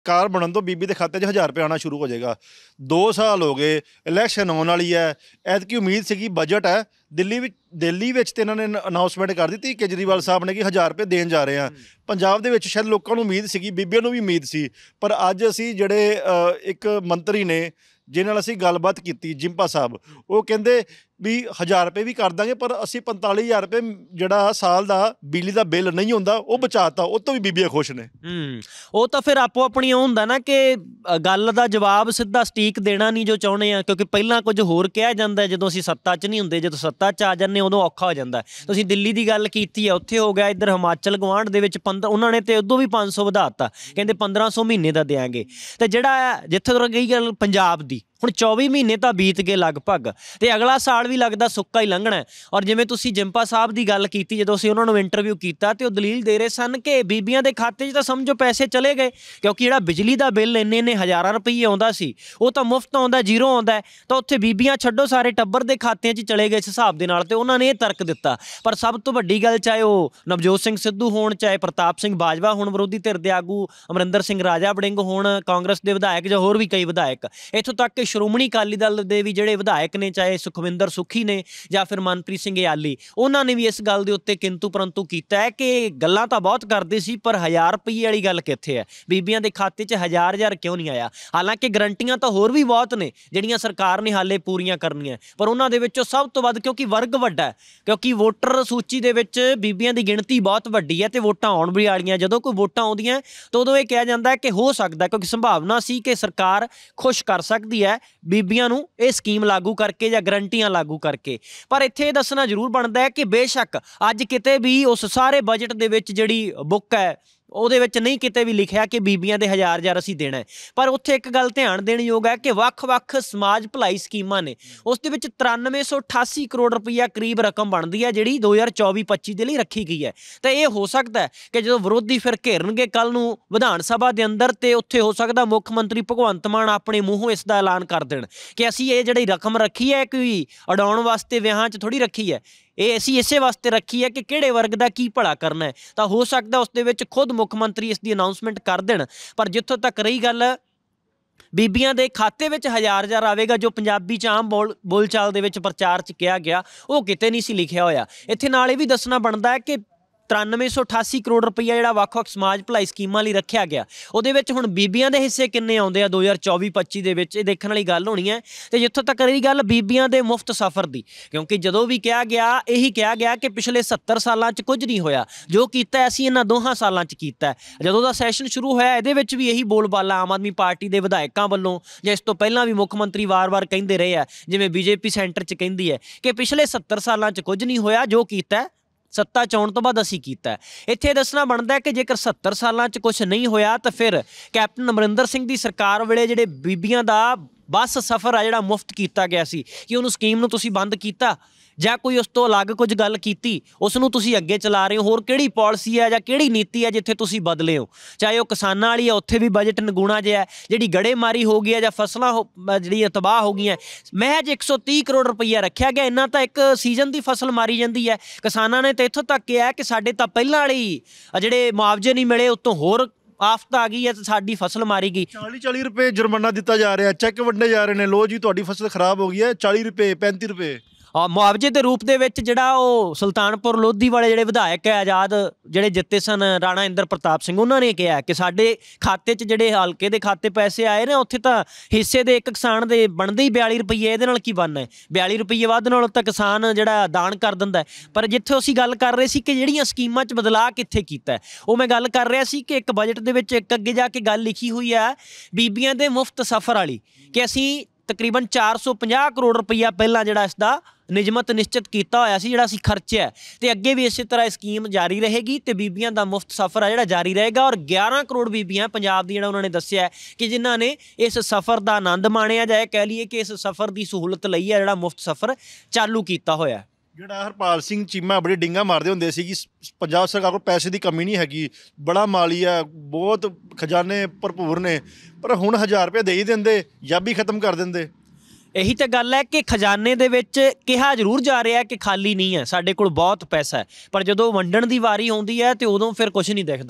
ਕਾਰ ਬਣਨ ਤੋਂ ਬੀਬੀ ਦੇ ਖਾਤੇ 'ਚ 1000 ਰੁਪਏ ਆਉਣਾ ਸ਼ੁਰੂ ਹੋ ਜਾਏਗਾ। 2 ਸਾਲ ਹੋ ਗਏ, ਇਲੈਕਸ਼ਨ ਆਉਣ ਵਾਲੀ ਹੈ। ਐਤਕੀ ਉਮੀਦ ਸੀਗੀ ਬਜਟ ਹੈ, ਦਿੱਲੀ ਵਿੱਚ ਤੇ ਇਹਨਾਂ ਨੇ ਅਨਾਊਂਸਮੈਂਟ ਕਰ ਦਿੱਤੀ ਕੇਜਰੀਵਾਲ ਸਾਹਿਬ ਨੇ ਕਿ 1000 ਰੁਪਏ ਦੇਣ ਜਾ ਰਹੇ ਆ। ਪੰਜਾਬ ਦੇ ਵਿੱਚ ਸ਼ਾਇਦ ਲੋਕਾਂ ਨੂੰ ਉਮੀਦ ਸੀਗੀ, ਬੀਬੀਆਂ ਨੂੰ ਵੀ ਉਮੀਦ ਸੀ, ਪਰ ਅੱਜ ਅਸੀਂ ਜਿਹੜੇ ਇੱਕ ਮੰਤਰੀ ਨੇ ਜਿਹਦੇ ਨਾਲ ਅਸੀਂ ਗੱਲਬਾਤ ਕੀਤੀ, ਜਿੰਪਾ ਸਾਹਿਬ, ਉਹ ਕਹਿੰਦੇ ਵੀ 1000 ਰੁਪਏ ਵੀ ਕਰ ਦਾਂਗੇ, ਪਰ ਅਸੀਂ 45,000 ਰੁਪਏ ਜਿਹੜਾ ਸਾਲ ਦਾ ਬਿਜਲੀ ਦਾ ਬਿੱਲ ਨਹੀਂ ਹੁੰਦਾ ਉਹ ਬਚਾਤਾ। ਉਹ ਤੋਂ ਵੀ ਬੀਬੀਆਂ ਖੁਸ਼ ਨੇ। ਉਹ ਤਾਂ ਫਿਰ ਆਪੋ ਆਪਣੀ ਉਹ ਹੁੰਦਾ ਨਾ ਕਿ ਗੱਲ ਦਾ ਜਵਾਬ ਸਿੱਧਾ ਸਟੀਕ ਦੇਣਾ ਨਹੀਂ ਜੋ ਚਾਹੁੰਦੇ ਆ, ਕਿਉਂਕਿ ਪਹਿਲਾਂ ਕੁਝ ਹੋਰ ਕਿਹਾ ਜਾਂਦਾ ਜਦੋਂ ਅਸੀਂ ਸੱਤਾ 'ਚ ਨਹੀਂ ਹੁੰਦੇ, ਜਦੋਂ ਸੱਤਾ 'ਚ ਆ ਜਾਂਦੇ ਉਦੋਂ ਔਖਾ ਹੋ ਜਾਂਦਾ। ਤੁਸੀਂ ਦਿੱਲੀ ਦੀ ਗੱਲ ਕੀਤੀ ਹੈ, ਉੱਥੇ ਹੋ ਗਿਆ। ਇੱਧਰ ਹਿਮਾਚਲ ਗੁਆਂਢ ਦੇ ਵਿੱਚ ਉਹਨਾਂ ਨੇ ਤੇ ਉਦੋਂ ਵੀ 500 ਵਧਾ ਦਿੱਤਾ, ਕਹਿੰਦੇ 1500 ਮਹੀਨੇ ਦਾ ਦਿਆਂਗੇ। ਤੇ ਜਿਹੜਾ ਜਿੱਥੇ ਤੱਕ ਗਈ ਗੱਲ ਪੰਜਾਬ ਦੀ, ਹੁਣ 24 ਮਹੀਨੇ ਤਾਂ ਬੀਤ ਗਏ ਲਗਭਗ, ਤੇ ਅਗਲਾ ਸਾਲ ਵੀ ਲੱਗਦਾ ਸੁੱਕਾ ਹੀ ਲੰਘਣਾ। ਔਰ ਜਿਵੇਂ ਤੁਸੀਂ ਜਿੰਪਾ ਸਾਹਿਬ ਦੀ ਗੱਲ ਕੀਤੀ, ਜਦੋਂ ਅਸੀਂ ਉਹਨਾਂ ਨੂੰ ਇੰਟਰਵਿਊ ਕੀਤਾ ਤੇ ਉਹ ਦਲੀਲ ਦੇ ਰਹੇ ਸਨ ਕਿ ਬੀਬੀਆਂ ਦੇ ਖਾਤੇ 'ਚ ਤਾਂ ਸਮਝੋ ਪੈਸੇ ਚਲੇ ਗਏ, ਕਿਉਂਕਿ ਜਿਹੜਾ ਬਿਜਲੀ ਦਾ ਬਿੱਲ ਇੰਨੇ ਹਜ਼ਾਰਾਂ ਰੁਪਈਏ ਆਉਂਦਾ ਸੀ ਉਹ ਤਾਂ ਮੁਫਤ ਆਉਂਦਾ, ਜ਼ੀਰੋ ਆਉਂਦਾ, ਤਾਂ ਉੱਥੇ ਬੀਬੀਆਂ ਛੱਡੋ ਸਾਰੇ ਟੱਬਰ ਦੇ ਖਾਤਿਆਂ 'ਚ ਚਲੇ ਗਏ ਇਸ ਹਿਸਾਬ ਦੇ ਨਾਲ। ਤੇ ਉਹਨਾਂ ਨੇ ਇਹ ਤਰਕ ਦਿੱਤਾ। ਪਰ ਸਭ ਤੋਂ ਵੱਡੀ ਗੱਲ, ਚਾਹੇ ਉਹ ਨਵਜੋਤ ਸਿੰਘ ਸਿੱਧੂ ਹੋਣ, ਚਾਹੇ ਪ੍ਰਤਾਪ ਸਿੰਘ ਬਾਜਵਾ ਹੋਣ ਵਿਰੋਧੀ ਧਿਰ ਦੇ ਆਗੂ, ਅਮਰਿੰਦਰ ਸਿੰਘ ਰਾਜਾ ਵੜਿੰਗ ਹੋਣ ਕਾਂਗਰਸ ਦੇ ਵਿਧਾਇਕ, ਜਾਂ ਹੋਰ ਵੀ ਕਈ ਵਿਧਾਇਕ, ਇੱਥੋਂ ਤੱਕ ਕਿ ਸ਼੍ਰੋਮਣੀ ਅਕਾਲੀ ਦਲ ਦੇ ਵੀ ਜਿਹੜੇ ਵਿਧਾਇਕ ਨੇ, ਚਾਹੇ ਸੁਖਵਿੰਦਰ ਸੁੱਖੀ ਨੇ ਜਾਂ ਫਿਰ ਮਨਪ੍ਰੀਤ ਸਿੰਘ ਯਾਲੀ, ਉਹਨਾਂ ਨੇ ਵੀ ਇਸ ਗੱਲ ਦੇ ਉੱਤੇ ਕਿੰਤੂ ਪਰੰਤੂ ਕੀਤਾ ਹੈ ਕਿ ਗੱਲਾਂ ਤਾਂ ਬਹੁਤ ਕਰਦੇ ਸੀ, ਪਰ 1000 ਰੁਪਈਏ ਵਾਲੀ ਗੱਲ ਕਿੱਥੇ ਹੈ? ਬੀਬੀਆਂ ਦੇ ਖਾਤੇ 'ਚ 1000 ਕਿਉਂ ਨਹੀਂ ਆਇਆ? ਹਾਲਾਂਕਿ ਗਰੰਟੀਆਂ ਤਾਂ ਹੋਰ ਵੀ ਬਹੁਤ ਨੇ ਜਿਹੜੀਆਂ ਸਰਕਾਰ ਨੇ ਹਾਲੇ ਪੂਰੀਆਂ ਕਰਨੀਆਂ, ਪਰ ਉਹਨਾਂ ਦੇ ਵਿੱਚੋਂ ਸਭ ਤੋਂ ਵੱਧ, ਕਿਉਂਕਿ ਵਰਗ ਵੱਡਾ ਹੈ, ਕਿਉਂਕਿ ਵੋਟਰ ਸੂਚੀ ਦੇ ਵਿੱਚ ਬੀਬੀਆਂ ਦੀ ਗਿਣਤੀ ਬਹੁਤ ਵੱਡੀ ਹੈ ਤੇ ਵੋਟਾਂ ਆਉਣ ਵੀ ਵਾਲੀਆਂ। ਜਦੋਂ ਕੋਈ ਵੋਟਾਂ ਆਉਂਦੀਆਂ ਤਾਂ ਉਦੋਂ ਇਹ ਕਿਹਾ ਜਾਂਦਾ ਕਿ ਹੋ ਸਕਦਾ, ਕਿਉਂਕਿ ਸੰਭਾਵਨਾ ਸੀ ਕਿ ਸਰਕਾਰ ਖੁਸ਼ ਕਰ ਸਕਦੀ ਹੈ ਬੀਬੀਆਂ ਨੂੰ ਇਹ ਸਕੀਮ ਲਾਗੂ ਕਰਕੇ ਜਾਂ ਗਰੰਟੀਆਂ ਲਾਗੂ ਕਰਕੇ। ਪਰ ਇੱਥੇ ਇਹ ਦੱਸਣਾ ਜ਼ਰੂਰ ਬਣਦਾ ਹੈ ਕਿ ਬੇਸ਼ੱਕ ਅੱਜ ਕਿਤੇ ਵੀ ਉਸ ਸਾਰੇ ਬਜਟ ਦੇ ਵਿੱਚ ਜਿਹੜੀ ਬੁੱਕ ਹੈ ਉਹਦੇ ਵਿੱਚ ਨਹੀਂ ਕਿਤੇ ਵੀ ਲਿਖਿਆ ਕਿ ਬੀਬੀਆਂ ਦੇ 1000 ਅਸੀਂ ਦੇਣਾ ਹੈ, ਪਰ ਉੱਥੇ ਇੱਕ ਗੱਲ ਧਿਆਨ ਦੇਣ ਯੋਗ ਹੈ ਕਿ ਵੱਖ-ਵੱਖ ਸਮਾਜ ਭਲਾਈ ਸਕੀਮਾਂ ਨੇ, ਉਸ ਦੇ ਵਿੱਚ 9388 ਕਰੋੜ ਰੁਪਈਆ ਕਰੀਬ ਰਕਮ ਬਣਦੀ ਹੈ ਜਿਹੜੀ 2024-25 ਦੇ ਲਈ ਰੱਖੀ ਗਈ ਹੈ। ਤਾਂ ਇਹ ਹੋ ਸਕਦਾ ਕਿ ਜਦੋਂ ਵਿਰੋਧੀ ਫਿਰ ਘੇਰਨਗੇ ਕੱਲ੍ਹ ਨੂੰ ਵਿਧਾਨ ਸਭਾ ਦੇ ਅੰਦਰ, ਤੇ ਉੱਥੇ ਹੋ ਸਕਦਾ ਮੁੱਖ ਮੰਤਰੀ ਭਗਵੰਤ ਮਾਨ ਆਪਣੇ ਮੂੰਹੋਂ ਇਸ ਦਾ ਐਲਾਨ ਕਰ ਦੇਣ ਕਿ ਅਸੀਂ ਇਹ ਜਿਹੜੀ ਰਕਮ ਰੱਖੀ ਹੈ ਕੋਈ ਉਡਾਉਣ ਵਾਸਤੇ, ਵਿਆਹਾਂ 'ਚ ਥੋੜ੍ਹੀ ਰੱਖੀ ਹੈ, ਇਹ ਅਸੀਂ ਇਸੇ ਵਾਸਤੇ ਰੱਖੀ ਹੈ ਕਿ ਕਿਹੜੇ ਵਰਗ ਦਾ ਕੀ ਭਲਾ ਕਰਨਾ ਹੈ। ਤਾਂ ਹੋ ਸਕਦਾ ਉਸ ਦੇ ਵਿੱਚ ਖੁਦ ਮੁੱਖ ਮੰਤਰੀ ਇਸ ਦੀ ਅਨਾਊਂਸਮੈਂਟ ਕਰ ਦੇਣ। ਪਰ ਜਿੱਥੋਂ ਤੱਕ ਰਹੀ ਗੱਲ ਬੀਬੀਆਂ ਦੇ ਖਾਤੇ ਵਿੱਚ 1000 ਆਵੇਗਾ, ਜੋ ਪੰਜਾਬੀ 'ਚ ਆਮ ਬੋਲਚਾਲ ਦੇ ਵਿੱਚ ਪ੍ਰਚਾਰ 'ਚ ਕਿਹਾ ਗਿਆ, ਉਹ ਕਿਤੇ ਨਹੀਂ ਸੀ ਲਿਖਿਆ ਹੋਇਆ। ਇੱਥੇ ਨਾਲ ਇਹ ਵੀ ਦੱਸਣਾ ਬਣਦਾ ਹੈ ਕਿ 9388 ਕਰੋੜ ਰੁਪਈਆ ਜਿਹੜਾ ਵੱਖ-ਵੱਖ ਸਮਾਜ ਭਲਾਈ ਸਕੀਮਾਂ ਲਈ ਰੱਖਿਆ ਗਿਆ, ਉਹਦੇ ਵਿੱਚ ਹੁਣ ਬੀਬੀਆਂ ਦੇ ਹਿੱਸੇ ਕਿੰਨੇ ਆਉਂਦੇ ਆ 2024-25 ਦੇ ਵਿੱਚ, ਇਹ ਦੇਖਣ ਵਾਲੀ ਗੱਲ ਹੋਣੀ ਹੈ। ਤੇ ਜਿੱਥੋਂ ਤੱਕ ਰਹੀ ਗੱਲ ਬੀਬੀਆਂ ਦੇ ਮੁਫਤ ਸਫ਼ਰ ਦੀ, ਕਿਉਂਕਿ ਜਦੋਂ ਵੀ ਕਿਹਾ ਗਿਆ, ਇਹੀ ਕਿਹਾ ਗਿਆ ਕਿ ਪਿਛਲੇ 70 ਸਾਲਾਂ 'ਚ ਕੁਝ ਨਹੀਂ ਹੋਇਆ, ਜੋ ਕੀਤਾ ਅਸੀਂ ਇਹਨਾਂ 2 ਸਾਲਾਂ 'ਚ ਕੀਤਾ। ਜਦੋਂ ਦਾ ਸੈਸ਼ਨ ਸ਼ੁਰੂ ਹੋਇਆ ਇਹਦੇ ਵਿੱਚ ਵੀ ਇਹੀ ਬੋਲਬਾਲਾ ਆਮ ਆਦਮੀ ਪਾਰਟੀ ਦੇ ਵਿਧਾਇਕਾਂ ਵੱਲੋਂ, ਜਾਂ ਇਸ ਤੋਂ ਪਹਿਲਾਂ ਵੀ ਮੁੱਖ ਮੰਤਰੀ ਵਾਰ-ਵਾਰ ਕਹਿੰਦੇ ਰਹੇ ਆ, ਜਿਵੇਂ ਬੀਜੇਪੀ ਸੈਂਟਰ 'ਚ ਕਹਿੰਦੀ ਹੈ ਕਿ ਪਿਛਲੇ 70 ਸਾਲਾਂ 'ਚ ਕੁਝ ਨਹੀਂ ਹੋਇਆ, ਜੋ ਕੀਤਾ ਸੱਤਾ 'ਚ ਆਉਣ ਤੋਂ ਬਾਅਦ ਅਸੀਂ ਕੀਤਾ। ਇੱਥੇ ਦੱਸਣਾ ਬਣਦਾ ਹੈ ਕਿ ਜੇਕਰ 70 ਸਾਲਾਂ 'ਚ ਕੁਛ ਨਹੀਂ ਹੋਇਆ ਤਾਂ ਫਿਰ ਕੈਪਟਨ ਅਮਰਿੰਦਰ ਸਿੰਘ ਦੀ ਸਰਕਾਰ ਵੇਲੇ ਜਿਹੜੇ ਬੀਬੀਆਂ ਦਾ ਬੱਸ ਸਫ਼ਰ ਆ ਜਿਹੜਾ ਮੁਫਤ ਕੀਤਾ ਗਿਆ ਸੀ, ਕਿ ਉਹਨੂੰ ਸਕੀਮ ਨੂੰ ਤੁਸੀਂ ਬੰਦ ਕੀਤਾ ਜਾਂ ਕੋਈ ਉਸ ਤੋਂ ਅਲੱਗ ਕੁਝ ਗੱਲ ਕੀਤੀ, ਉਸ ਨੂੰ ਤੁਸੀਂ ਅੱਗੇ ਚਲਾ ਰਹੇ ਹੋ? ਹੋਰ ਕਿਹੜੀ ਪਾਲਿਸੀ ਹੈ ਜਾਂ ਕਿਹੜੀ ਨੀਤੀ ਹੈ ਜਿੱਥੇ ਤੁਸੀਂ ਬਦਲੇ ਹੋ? ਚਾਹੇ ਉਹ ਕਿਸਾਨਾਂ ਵਾਲੀ ਹੈ, ਉੱਥੇ ਵੀ ਬਜਟ ਨਿਗੂਣਾ ਜਿਹਾ, ਜਿਹੜੀ ਗੜੇਮਾਰੀ ਹੋ ਗਈ ਹੈ ਜਾਂ ਫਸਲਾਂ ਜਿਹੜੀਆਂ ਤਬਾਹ ਹੋ ਗਈਆਂ, ਮਹਿਜ 130 ਕਰੋੜ ਰੁਪਈਆ ਰੱਖਿਆ ਗਿਆ। ਇੰਨਾ ਤਾਂ ਇੱਕ ਸੀਜ਼ਨ ਦੀ ਫਸਲ ਮਾਰੀ ਜਾਂਦੀ ਹੈ। ਕਿਸਾਨਾਂ ਨੇ ਤਾਂ ਇੱਥੋਂ ਤੱਕ ਕਿਹਾ ਕਿ ਸਾਡੇ ਤਾਂ ਪਹਿਲਾਂ ਵਾਲੀ ਜਿਹੜੇ ਮੁਆਵਜ਼ੇ ਨਹੀਂ ਮਿਲੇ, ਉੱਤੋਂ ਹੋਰ ਆਫਤ ਆ ਗਈ ਹੈ ਤੇ ਸਾਡੀ ਫਸਲ ਮਾਰੀ ਗਈ। 40 ਰੁਪਏ ਜੁਰਮਾਨਾ ਦਿੱਤਾ ਜਾ ਰਿਹਾ, ਚੈੱਕ ਵੰਡੇ ਜਾ ਰਹੇ ਨੇ, ਲੋ ਜੀ ਤੁਹਾਡੀ ਫਸਲ ਖਰਾਬ ਹੋ ਗਈ ਹੈ, 40 ਰੁਪਏ 35 ਰੁਪਏ ਮੁਆਵਜ਼ੇ ਦੇ ਰੂਪ ਦੇ ਵਿੱਚ। ਜਿਹੜਾ ਉਹ ਸੁਲਤਾਨਪੁਰ ਲੋਧੀ ਵਾਲੇ ਜਿਹੜੇ ਵਿਧਾਇਕ ਹੈ ਆਜ਼ਾਦ ਜਿਹੜੇ ਜਿੱਤੇ ਸਨ, ਰਾਣਾ ਇੰਦਰ ਪ੍ਰਤਾਪ ਸਿੰਘ, ਉਹਨਾਂ ਨੇ ਕਿਹਾ ਕਿ ਸਾਡੇ ਖਾਤੇ 'ਚ ਜਿਹੜੇ ਹਲਕੇ ਦੇ ਖਾਤੇ ਪੈਸੇ ਆਏ ਨੇ, ਉੱਥੇ ਤਾਂ ਹਿੱਸੇ ਦੇ ਇੱਕ ਕਿਸਾਨ ਦੇ ਬਣਦੇ ਹੀ 42 ਰੁਪਈਏ, ਇਹਦੇ ਨਾਲ ਕੀ ਬਣਨਾ ਹੈ? 42 ਰੁਪਈਏ ਵੱਧ ਨਾਲ ਤਾਂ ਕਿਸਾਨ ਜਿਹੜਾ ਦਾਨ ਕਰ ਦਿੰਦਾ। ਪਰ ਜਿੱਥੇ ਅਸੀਂ ਗੱਲ ਕਰ ਰਹੇ ਸੀ ਕਿ ਜਿਹੜੀਆਂ ਸਕੀਮਾਂ 'ਚ ਬਦਲਾਅ ਕਿੱਥੇ ਕੀਤਾ, ਉਹ ਮੈਂ ਗੱਲ ਕਰ ਰਿਹਾ ਸੀ ਕਿ ਇੱਕ ਬਜਟ ਦੇ ਵਿੱਚ ਇੱਕ ਅੱਗੇ ਜਾ ਕੇ ਗੱਲ ਲਿਖੀ ਹੋਈ ਹੈ ਬੀਬੀਆਂ ਦੇ ਮੁਫਤ ਸਫ਼ਰ ਵਾਲੀ, ਕਿ ਅਸੀਂ ਤਕਰੀਬਨ 450 ਕਰੋੜ ਰੁਪਈਆ ਪਹਿਲਾਂ ਜਿਹੜਾ ਇਸ ਦਾ ਨਿਯਮਤ ਨਿਸ਼ਚਿਤ ਕੀਤਾ ਹੋਇਆ ਸੀ, ਜਿਹੜਾ ਅਸੀਂ ਖਰਚਿਆ, ਤੇ ਅੱਗੇ ਵੀ ਇਸੇ ਤਰ੍ਹਾਂ ਇਹ ਸਕੀਮ ਜਾਰੀ ਰਹੇਗੀ ਤੇ ਬੀਬੀਆਂ ਦਾ ਮੁਫਤ ਸਫ਼ਰ ਆ ਜਿਹੜਾ ਜਾਰੀ ਰਹੇਗਾ। ਔਰ 11 ਕਰੋੜ ਬੀਬੀਆਂ ਪੰਜਾਬ ਦੀ ਜਿਹੜਾ ਉਹਨਾਂ ਨੇ ਦੱਸਿਆ ਕਿ ਜਿਨ੍ਹਾਂ ਨੇ ਇਸ ਸਫ਼ਰ ਦਾ ਆਨੰਦ ਮਾਣਿਆ, ਜਾਂ ਕਹਿ ਲਈਏ ਕਿ ਇਸ ਸਫ਼ਰ ਦੀ ਸਹੂਲਤ ਲਈ ਹੈ ਜਿਹੜਾ ਮੁਫਤ ਸਫ਼ਰ ਚਾਲੂ ਕੀਤਾ ਹੋਇਆ। ਜਿਹੜਾ ਹਰਪਾਲ ਸਿੰਘ ਚੀਮਾ ਬੜੀ ਡਿੰਗਾ ਮਾਰਦੇ ਹੁੰਦੇ ਸੀ ਕਿ ਪੰਜਾਬ ਸਰਕਾਰ ਕੋਲ ਪੈਸੇ ਦੀ ਕਮੀ ਨਹੀਂ ਹੈਗੀ, ਬੜਾ ਮਾਲੀਆ, ਬਹੁਤ ਖਜ਼ਾਨੇ ਭਰਪੂਰ ਨੇ, ਪਰ ਹੁਣ 1000 ਰੁਪਏ ਦੇ ਹੀ ਦਿੰਦੇ, ਜਾਬੀ ਖਤਮ ਕਰ ਦਿੰਦੇ। ਇਹੀ ਤਾਂ ਗੱਲ ਹੈ ਕਿ ਖਜ਼ਾਨੇ ਦੇ ਵਿੱਚ ਕਿਹਾ ਜ਼ਰੂਰ ਜਾ ਰਿਹਾ ਕਿ ਖਾਲੀ ਨਹੀਂ ਹੈ, ਸਾਡੇ ਕੋਲ ਬਹੁਤ ਪੈਸਾ ਹੈ, ਪਰ ਜਦੋਂ ਵੰਡਣ ਦੀ ਵਾਰੀ ਆਉਂਦੀ ਹੈ ਤੇ ਉਦੋਂ ਫਿਰ ਕੁਛ ਨਹੀਂ ਦਿਖਦਾ।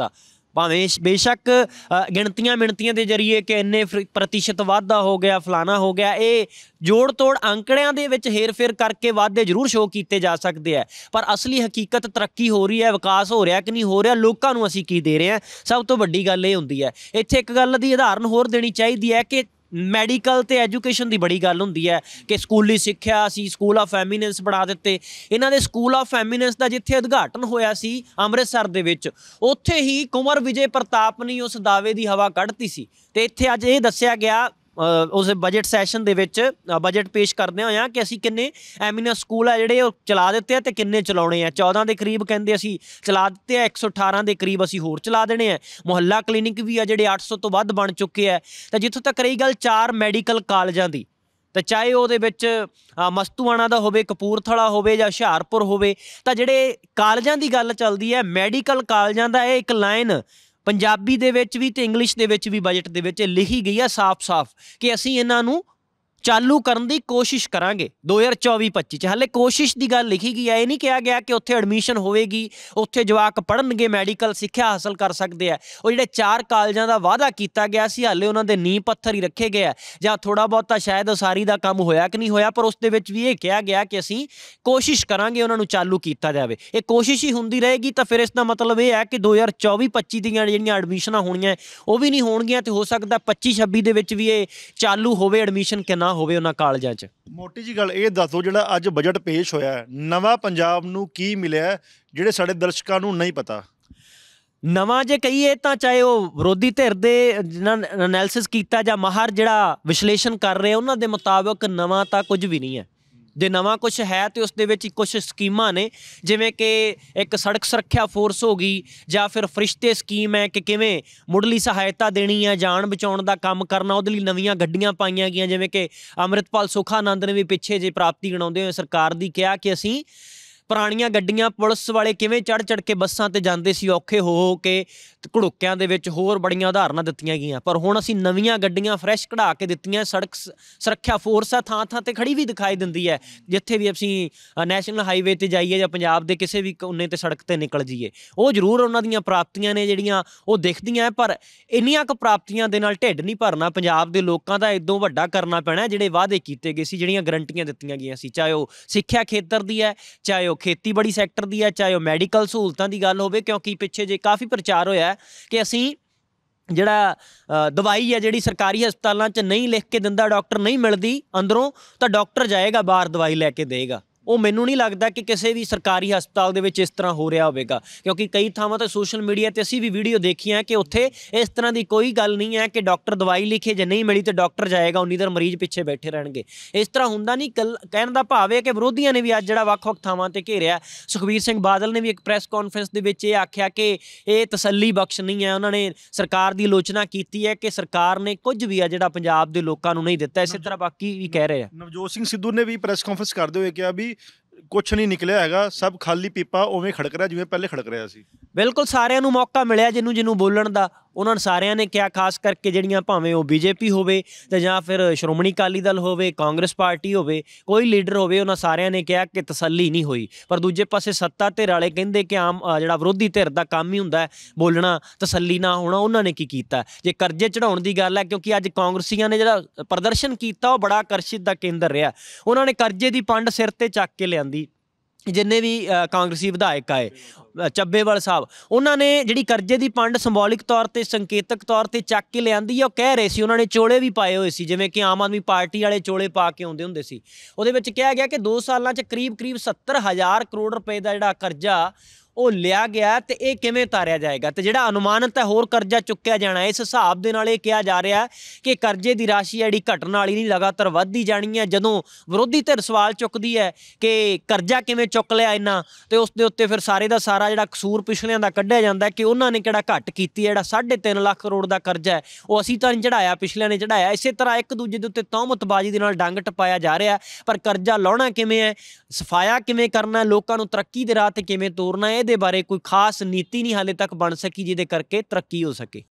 ਭਾਵੇਂ ਬੇਸ਼ੱਕ ਗਿਣਤੀਆਂ ਮਿਣਤੀਆਂ ਦੇ ਜ਼ਰੀਏ ਕਿ ਇੰਨੇ ਪ੍ਰਤੀਸ਼ਤ ਵਾਧਾ ਹੋ ਗਿਆ, ਫਲਾਣਾ ਹੋ ਗਿਆ, ਇਹ ਜੋੜ ਤੋੜ ਅੰਕੜਿਆਂ ਦੇ ਵਿੱਚ ਹੇਰ-ਫੇਰ ਕਰਕੇ ਵਾਧੇ ਜ਼ਰੂਰ ਸ਼ੋਅ ਕੀਤੇ ਜਾ ਸਕਦੇ ਆ, ਪਰ ਅਸਲੀ ਹਕੀਕਤ ਤਰੱਕੀ ਹੋ ਰਹੀ ਹੈ, ਵਿਕਾਸ ਹੋ ਰਿਹਾ ਕਿ ਨਹੀਂ ਹੋ ਰਿਹਾ, ਲੋਕਾਂ ਨੂੰ ਅਸੀਂ ਕੀ ਦੇ ਰਹੇ ਹਾਂ, ਸਭ ਤੋਂ ਵੱਡੀ ਗੱਲ ਇਹ ਹੁੰਦੀ ਹੈ। ਇੱਥੇ ਇੱਕ ਗੱਲ ਦੀ ਉਦਾਹਰਨ ਹੋਰ ਦੇਣੀ ਚਾਹੀਦੀ ਹੈ ਕਿ ਮੈਡੀਕਲ ਤੇ ਐਜੂਕੇਸ਼ਨ ਦੀ ਬੜੀ ਗੱਲ ਹੁੰਦੀ ਹੈ ਕਿ ਸਕੂਲੀ ਸਿੱਖਿਆ ਅਸੀਂ ਸਕੂਲ ਆਫ ਐਮੀਨੈਂਸ ਬਣਾ ਦਿੱਤੇ। ਇਹਨਾਂ ਦੇ ਸਕੂਲ ਆਫ ਐਮੀਨੈਂਸ ਦਾ ਜਿੱਥੇ ਉਦਘਾਟਨ ਹੋਇਆ ਸੀ ਅੰਮ੍ਰਿਤਸਰ ਦੇ ਵਿੱਚ, ਉੱਥੇ ਹੀ ਕੁੰਵਰ ਵਿਜੇ ਪ੍ਰਤਾਪ ਨੇ ਉਸ ਦਾਅਵੇ ਦੀ ਹਵਾ ਕੱਢਤੀ ਸੀ। ਤੇ ਇੱਥੇ ਅੱਜ ਇਹ ਦੱਸਿਆ ਗਿਆ ਉਸ ਬਜਟ ਸੈਸ਼ਨ ਦੇ ਵਿੱਚ, ਬਜਟ ਪੇਸ਼ ਕਰਦੇ ਹੋਇਆ, ਕਿ ਅਸੀਂ ਕਿੰਨੇ ਐਮੀਨੈਂਸ ਸਕੂਲ ਆ ਜਿਹੜੇ ਉਹ ਚਲਾ ਦਿੱਤੇ ਆ ਤੇ ਕਿੰਨੇ ਚਲਾਉਣੇ ਆ। 14 ਦੇ ਕਰੀਬ ਕਹਿੰਦੇ ਅਸੀਂ ਚਲਾ ਦਿੱਤੇ ਆ, 118 ਦੇ ਕਰੀਬ ਅਸੀਂ ਹੋਰ ਚਲਾ ਦੇਣੇ ਆ। ਮੁਹੱਲਾ ਕਲੀਨਿਕ ਵੀ ਆ ਜਿਹੜੇ 800 ਤੋਂ ਵੱਧ ਬਣ ਚੁੱਕੇ ਆ। ਤਾਂ ਜਿੱਥੋਂ ਤੱਕ ਰਹੀ ਗੱਲ 4 ਮੈਡੀਕਲ ਕਾਲਜਾਂ ਦੀ, ਤਾਂ ਚਾਹੇ ਉਹਦੇ ਵਿੱਚ ਮਸਤੂਆਣਾ ਦਾ ਹੋਵੇ, ਕਪੂਰਥਲਾ ਹੋਵੇ ਜਾਂ ਹੁਸ਼ਿਆਰਪੁਰ ਹੋਵੇ, ਤਾਂ ਜਿਹੜੇ ਕਾਲਜਾਂ ਦੀ ਗੱਲ ਚੱਲਦੀ ਹੈ, ਮੈਡੀਕਲ ਕਾਲਜਾਂ ਦਾ ਇਹ ਇੱਕ ਲਾਈਨ ਪੰਜਾਬੀ ਦੇ ਵਿੱਚ ਵੀ ਤੇ ਇੰਗਲਿਸ਼ ਦੇ ਵਿੱਚ ਵੀ ਬਜਟ ਦੇ ਵਿੱਚ ਲਿਖੀ ਗਈ ਹੈ ਸਾਫ਼-ਸਾਫ਼ ਕਿ ਅਸੀਂ ਇਹਨਾਂ ਨੂੰ ਚਾਲੂ ਕਰਨ ਦੀ ਕੋਸ਼ਿਸ਼ ਕਰਾਂਗੇ 2024-25 'ਚ। ਹਾਲੇ ਕੋਸ਼ਿਸ਼ ਦੀ ਗੱਲ ਲਿਖੀ ਗਈ ਹੈ, ਇਹ ਨਹੀਂ ਕਿਹਾ ਗਿਆ ਕਿ ਉੱਥੇ ਐਡਮਿਸ਼ਨ ਹੋਵੇਗੀ, ਉੱਥੇ ਜਵਾਕ ਪੜ੍ਹਨਗੇ, ਮੈਡੀਕਲ ਸਿੱਖਿਆ ਹਾਸਲ ਕਰ ਸਕਦੇ ਆ। ਉਹ ਜਿਹੜੇ 4 ਕਾਲਜਾਂ ਦਾ ਵਾਅਦਾ ਕੀਤਾ ਗਿਆ ਸੀ, ਹਾਲੇ ਉਹਨਾਂ ਦੇ ਨੀਂਹ ਪੱਥਰ ਹੀ ਰੱਖੇ ਗਏ ਆ, ਜਾਂ ਥੋੜ੍ਹਾ ਬਹੁਤਾ ਸ਼ਾਇਦ ਉਸਾਰੀ ਦਾ ਕੰਮ ਹੋਇਆ ਕਿ ਨਹੀਂ ਹੋਇਆ, ਪਰ ਉਸ ਦੇ ਵਿੱਚ ਵੀ ਇਹ ਕਿਹਾ ਗਿਆ ਕਿ ਅਸੀਂ ਕੋਸ਼ਿਸ਼ ਕਰਾਂਗੇ ਉਹਨਾਂ ਨੂੰ ਚਾਲੂ ਕੀਤਾ ਜਾਵੇ। ਇਹ ਕੋਸ਼ਿਸ਼ ਹੀ ਹੁੰਦੀ ਰਹੇਗੀ ਤਾਂ ਫਿਰ ਇਸ ਦਾ ਮਤਲਬ ਇਹ ਹੈ ਕਿ 2024-25 ਦੀਆਂ ਜਿਹੜੀਆਂ ਐਡਮਿਸ਼ਨਾਂ ਹੋਣੀਆਂ ਉਹ ਵੀ ਨਹੀਂ ਹੋਣਗੀਆਂ, ਤੇ ਹੋ ਸਕਦਾ 25-26 ਦੇ ਵਿੱਚ ਵੀ ਇਹ ਚਾਲੂ ਹੋਵੇ ਐਡਮਿਸ਼ਨ ਕਿ ਨਾ ਹੋਵੇ ਉਹਨਾਂ ਕਾਲਜਾਂ 'ਚ। ਮੋਟੀ ਜੀ ਗੱਲ ਇਹ ਦੱਸੋ, ਜਿਹੜਾ ਅੱਜ ਬਜਟ ਪੇਸ਼ ਹੋਇਆ ਹੈ, ਨਵਾਂ ਪੰਜਾਬ ਨੂੰ ਕੀ ਮਿਲਿਆ ਜਿਹੜੇ ਸਾਡੇ ਦਰਸ਼ਕਾਂ ਨੂੰ ਨਹੀਂ ਪਤਾ? ਨਵਾਂ ਜੇ ਕਹੀਏ ਤਾਂ ਚਾਹੇ ਉਹ ਵਿਰੋਧੀ ਧਿਰ ਦੇ ਜਿਹਨਾਂ ਐਨਾਲਿਸਿਸ ਕੀਤਾ ਜਾਂ ਮਾਹਰ ਜਿਹੜਾ ਵਿਸ਼ਲੇਸ਼ਣ ਕਰ ਰਹੇ ਉਹਨਾਂ ਦੇ ਮੁਤਾਬਕ ਨਵਾਂ ਤਾਂ ਕੁਝ ਵੀ ਨਹੀਂ ਹੈ। ਜੇ ਨਵਾਂ ਕੁਛ ਹੈ ਤੇ ਉਸ ਦੇ ਵਿੱਚ ਕੁਛ ਸਕੀਮਾਂ ਨੇ, ਜਿਵੇਂ ਕਿ ਇੱਕ ਸੜਕ ਸੁਰੱਖਿਆ ਫੋਰਸ ਹੋ ਗਈ, ਜਾਂ ਫਿਰ ਫਰਿਸ਼ਤੇ ਸਕੀਮ ਹੈ ਕਿ ਕਿਵੇਂ ਮੁੱਢਲੀ ਸਹਾਇਤਾ ਦੇਣੀ ਹੈ, ਜਾਨ ਬਚਾਉਣ ਦਾ ਕੰਮ ਕਰਨਾ, ਉਹਦੇ ਲਈ ਨਵੀਆਂ ਗੱਡੀਆਂ ਪਾਈਆਂ ਗਈਆਂ। ਜਿਵੇਂ ਕਿ ਅੰਮ੍ਰਿਤਪਾਲ ਸੁਖਾਨੰਦ ਨੇ ਵੀ ਪਿੱਛੇ ਜੇ ਪ੍ਰਾਪਤੀ ਗਣਾਉਂਦੇ ਹੋਏ ਸਰਕਾਰ ਦੀ ਕਿਹਾ ਕਿ ਅਸੀਂ ਪੁਰਾਣੀਆਂ ਗੱਡੀਆਂ, ਪੁਲਿਸ ਵਾਲੇ ਕਿਵੇਂ ਚੜ੍ਹ ਕੇ ਬੱਸਾਂ ਤੇ ਜਾਂਦੇ ਸੀ ਔਖੇ ਹੋ ਕੇ ਘੜੁੱਕਿਆਂ ਦੇ ਵਿੱਚ, ਹੋਰ ਬੜੀਆਂ ਉਦਾਹਰਨਾਂ ਦਿੱਤੀਆਂ ਗਈਆਂ, ਪਰ ਹੁਣ ਅਸੀਂ ਨਵੀਆਂ ਗੱਡੀਆਂ ਫਰੈਸ਼ ਕਢਾ ਕੇ ਦਿੱਤੀਆਂ। ਸੜਕ ਸੁਰੱਖਿਆ ਫੋਰਸ ਆ ਥਾਂ ਥਾਂ ਤੇ ਖੜੀ ਵੀ ਦਿਖਾਈ ਦਿੰਦੀ ਹੈ, ਜਿੱਥੇ ਵੀ ਅਸੀਂ ਨੈਸ਼ਨਲ ਹਾਈਵੇ ਤੇ ਜਾਈਏ ਜਾਂ ਪੰਜਾਬ ਦੇ ਕਿਸੇ ਵੀ ਕੋਨੇ ਤੇ ਸੜਕ ਤੇ ਨਿਕਲ ਜਾਈਏ। ਉਹ ਜ਼ਰੂਰ ਉਹਨਾਂ ਦੀਆਂ ਪ੍ਰਾਪਤੀਆਂ ਨੇ ਜਿਹੜੀਆਂ ਉਹ ਦਿਖਦੀਆਂ, ਪਰ ਇੰਨੀਆਂ ਕੁ ਪ੍ਰਾਪਤੀਆਂ ਦੇ ਨਾਲ ਢਿੱਡ ਨਹੀਂ ਭਰਨਾ ਪੰਜਾਬ ਦੇ ਲੋਕਾਂ ਦਾ। ਇਦੋਂ ਵੱਡਾ ਕਰਨਾ ਪੈਣਾ ਜਿਹੜੇ ਵਾਅਦੇ ਕੀਤੇ ਗਏ ਸੀ, ਜਿਹੜੀਆਂ ਗਰੰਟੀਆਂ ਦਿੱਤੀਆਂ ਗਈਆਂ ਸੀ, ਚਾਹੇ ਉਹ ਸਿੱਖਿਆ ਖੇਤਰ ਦੀ ਹੈ, ਚਾਹੇ ਉਹ ਖੇਤੀਬਾੜੀ ਸੈਕਟਰ ਦੀ ਹੈ, ਚਾਹੇ ਉਹ ਮੈਡੀਕਲ ਸਹੂਲਤਾਂ ਦੀ ਗੱਲ ਹੋਵੇ। ਕਿਉਂਕਿ ਪਿੱਛੇ ਜੇ ਕਾਫੀ ਪ੍ਰਚਾਰ ਹੋਇਆ ਕਿ ਅਸੀਂ ਜਿਹੜਾ ਦਵਾਈ ਹੈ ਜਿਹੜੀ ਸਰਕਾਰੀ ਹਸਪਤਾਲਾਂ 'ਚ ਨਹੀਂ ਲਿਖ ਕੇ ਦਿੰਦਾ ਡਾਕਟਰ, ਨਹੀਂ ਮਿਲਦੀ ਅੰਦਰੋਂ, ਤਾਂ ਡਾਕਟਰ ਜਾਏਗਾ ਬਾਹਰ ਦਵਾਈ ਲੈ ਕੇ ਦੇਗਾ। ਉਹ ਮੈਨੂੰ ਨਹੀਂ ਲੱਗਦਾ ਕਿ ਕਿਸੇ ਵੀ ਸਰਕਾਰੀ ਹਸਪਤਾਲ ਦੇ ਵਿੱਚ ਇਸ ਤਰ੍ਹਾਂ ਹੋ ਰਿਹਾ ਹੋਵੇਗਾ, ਕਿਉਂਕਿ ਕਈ ਥਾਵਾਂ 'ਤੇ ਸੋਸ਼ਲ ਮੀਡੀਆ 'ਤੇ ਅਸੀਂ ਵੀ ਵੀਡੀਓ ਦੇਖੀਆਂ ਕਿ ਉੱਥੇ ਇਸ ਤਰ੍ਹਾਂ ਦੀ ਕੋਈ ਗੱਲ ਨਹੀਂ ਹੈ ਕਿ ਡਾਕਟਰ ਦਵਾਈ ਲਿਖੇ, ਜੇ ਨਹੀਂ ਮਿਲੀ ਤਾਂ ਡਾਕਟਰ ਜਾਏਗਾ, ਉਨੀ ਦੇਰ ਮਰੀਜ਼ ਪਿੱਛੇ ਬੈਠੇ ਰਹਿਣਗੇ। ਇਸ ਤਰ੍ਹਾਂ ਹੁੰਦਾ ਨਹੀਂ। ਕਹਿਣ ਦਾ ਭਾਵ ਹੈ ਕਿ ਵਿਰੋਧੀਆਂ ਨੇ ਵੀ ਅੱਜ ਜਿਹੜਾ ਵੱਖ-ਵੱਖ ਥਾਵਾਂ 'ਤੇ ਘੇਰਿਆ। ਸੁਖਬੀਰ ਸਿੰਘ ਬਾਦਲ ਨੇ ਵੀ ਇੱਕ ਪ੍ਰੈਸ ਕਾਨਫਰੰਸ ਦੇ ਵਿੱਚ ਇਹ ਆਖਿਆ ਕਿ ਇਹ ਤਸੱਲੀ ਬਖਸ਼ ਨਹੀਂ ਹੈ। ਉਹਨਾਂ ਨੇ ਸਰਕਾਰ ਦੀ ਆਲੋਚਨਾ ਕੀਤੀ ਹੈ ਕਿ ਸਰਕਾਰ ਨੇ ਕੁਝ ਵੀ ਆ ਜਿਹੜਾ ਪੰਜਾਬ ਦੇ ਲੋਕਾਂ ਨੂੰ ਨਹੀਂ ਦਿੱਤਾ। ਇਸੇ ਤਰ੍ਹਾਂ ਬਾਕੀ ਵੀ ਕਹਿ ਰਹੇ ਆ। ਨਵਜੋਤ ਸਿੰਘ ਸਿੱਧੂ ਨੇ ਵੀ ਪ੍ਰੈਸ ਕਾਨਫਰੰਸ ਕਰਦੇ ਹੋਏ ਕਿਹਾ ਵੀ ਕੁਛ ਨਹੀਂ ਨਿਕਲਿਆ ਹੈਗਾ, ਸਭ ਖਾਲੀ ਪੀਪਾ ਉਵੇਂ ਖੜਕ ਰਿਹਾ ਜਿਵੇਂ ਪਹਿਲੇ ਖੜਕ ਰਿਹਾ ਸੀ। ਬਿਲਕੁਲ ਸਾਰਿਆਂ ਨੂੰ ਮੌਕਾ ਮਿਲਿਆ ਜਿਹਨੂੰ ਬੋਲਣ ਦਾ। ਉਹਨਾਂ ਨੇ ਸਾਰਿਆਂ ਨੇ ਕਿਹਾ, ਖਾਸ ਕਰਕੇ ਜਿਹੜੀਆਂ ਭਾਵੇਂ ਉਹ ਬੀਜੇਪੀ ਹੋਵੇ ਤੇ ਜਾਂ ਫਿਰ ਸ਼੍ਰੋਮਣੀ ਅਕਾਲੀ ਦਲ ਹੋਵੇ, ਕਾਂਗਰਸ ਪਾਰਟੀ ਹੋਵੇ, ਕੋਈ ਲੀਡਰ ਹੋਵੇ, ਉਹਨਾਂ ਸਾਰਿਆਂ ਨੇ ਕਿਹਾ ਕਿ ਤਸੱਲੀ ਨਹੀਂ ਹੋਈ। ਪਰ ਦੂਜੇ ਪਾਸੇ ਸੱਤਾ ਧਿਰ ਵਾਲੇ ਕਹਿੰਦੇ ਕਿ ਆਮ ਜਿਹੜਾ ਵਿਰੋਧੀ ਧਿਰ ਦਾ ਕੰਮ ਹੀ ਹੁੰਦਾ ਬੋਲਣਾ, ਤਸੱਲੀ ਨਾ ਹੋਣਾ। ਉਹਨਾਂ ਨੇ ਕੀ ਕੀਤਾ? ਜੇ ਕਰਜ਼ੇ ਚੜਾਉਣ ਦੀ ਗੱਲ ਹੈ, ਕਿਉਂਕਿ ਅੱਜ ਕਾਂਗਰਸੀਆਂ ਨੇ ਜਿਹੜਾ ਪ੍ਰਦਰਸ਼ਨ ਕੀਤਾ ਉਹ ਬੜਾ ਆਕਰਸ਼ਿਤ ਦਾ ਕੇਂਦਰ ਰਿਹਾ। ਉਹਨਾਂ ਨੇ ਕਰਜ਼ੇ ਦੀ ਪੰਡ ਸਿਰ ਤੇ ਚੱਕ ਕੇ ਲਿਆਂਦੀ। ਜਿੰਨੇ ਵੀ ਕਾਂਗਰਸੀ ਵਿਧਾਇਕ ਆਏ, ਚੱਬੇਵਾਲ ਸਾਹਿਬ, ਉਹਨਾਂ ਨੇ ਜਿਹੜੀ ਕਰਜ਼ੇ ਦੀ ਪੰਡ ਸਿੰਬੋਲਿਕ ਤੌਰ 'ਤੇ, ਸੰਕੇਤਕ ਤੌਰ 'ਤੇ ਚੱਕ ਕੇ ਲਿਆਂਦੀ। ਉਹ ਕਹਿ ਰਹੇ ਸੀ, ਉਹਨਾਂ ਨੇ ਚੋਲੇ ਵੀ ਪਾਏ ਹੋਏ ਸੀ, ਜਿਵੇਂ ਕਿ ਆਮ ਆਦਮੀ ਪਾਰਟੀ ਵਾਲੇ ਚੋਲੇ ਪਾ ਕੇ ਆਉਂਦੇ ਹੁੰਦੇ ਸੀ। ਉਹਦੇ ਵਿੱਚ ਕਿਹਾ ਗਿਆ ਕਿ 2 ਸਾਲਾਂ 'ਚ ਕਰੀਬ 70,000 ਕਰੋੜ ਰੁਪਏ ਦਾ ਜਿਹੜਾ ਕਰਜ਼ਾ ਉਹ ਲਿਆ ਗਿਆ, ਤੇ ਇਹ ਕਿਵੇਂ ਉਤਾਰਿਆ ਜਾਏਗਾ? ਤੇ ਜਿਹੜਾ ਅਨੁਮਾਨਿਤ ਹੈ ਹੋਰ ਕਰਜ਼ਾ ਚੁੱਕਿਆ ਜਾਣਾ। ਇਸ ਹਿਸਾਬ ਦੇ ਨਾਲ ਇਹ ਕਿਹਾ ਜਾ ਰਿਹਾ ਕਿ ਕਰਜ਼ੇ ਦੀ ਰਾਸ਼ੀ ਜਿਹੜੀ ਘਟਣ ਵਾਲੀ ਨਹੀਂ, ਲਗਾਤਾਰ ਵੱਧਦੀ ਜਾਣੀ ਹੈ। ਜਦੋਂ ਵਿਰੋਧੀ ਧਿਰ ਸਵਾਲ ਚੁੱਕਦੀ ਹੈ ਕਿ ਕਰਜ਼ਾ ਕਿਵੇਂ ਚੁੱਕ ਲਿਆ ਇੰਨਾ, ਤੇ ਉਸ ਦੇ ਉੱਤੇ ਫਿਰ ਸਾਰੇ ਦਾ ਸਾਰਾ ਜਿਹੜਾ ਕਸੂਰ ਪਿਛਲਿਆਂ ਦਾ ਕੱਢਿਆ ਜਾਂਦਾ ਕਿ ਉਹਨਾਂ ਨੇ ਕਿਹੜਾ ਘੱਟ ਕੀਤੀ ਹੈ। ਜਿਹੜਾ 3.5 ਲੱਖ ਕਰੋੜ ਦਾ ਕਰਜ਼ਾ ਹੈ ਉਹ ਅਸੀਂ ਤਾਂ ਨਹੀਂ ਚੜਾਇਆ, ਪਿਛਲਿਆਂ ਨੇ ਚੜਾਇਆ। ਇਸੇ ਤਰ੍ਹਾਂ ਇੱਕ ਦੂਜੇ ਦੇ ਉੱਤੇ ਤੌਹਮਤਬਾਜ਼ੀ ਦੇ ਨਾਲ ਡੰਗ ਟਪਾਇਆ ਜਾ ਰਿਹਾ। ਪਰ ਕਰਜ਼ਾ ਲਾਉਣਾ ਕਿਵੇਂ ਹੈ, ਸਫਾਇਆ ਕਿਵੇਂ ਕਰਨਾ, ਲੋਕਾਂ ਨੂੰ ਤਰੱਕੀ ਦੇ ਰਾਹ 'ਤੇ ਕਿਵੇਂ ਤੋਰਨਾ, ਇਹਦੇ ਬਾਰੇ ਕੋਈ ਖਾਸ ਨੀਤੀ ਨਹੀਂ ਹਾਲੇ ਤੱਕ ਬਣ ਸਕੀ ਜਿਹਦੇ ਕਰਕੇ ਤਰੱਕੀ ਹੋ ਸਕੇ।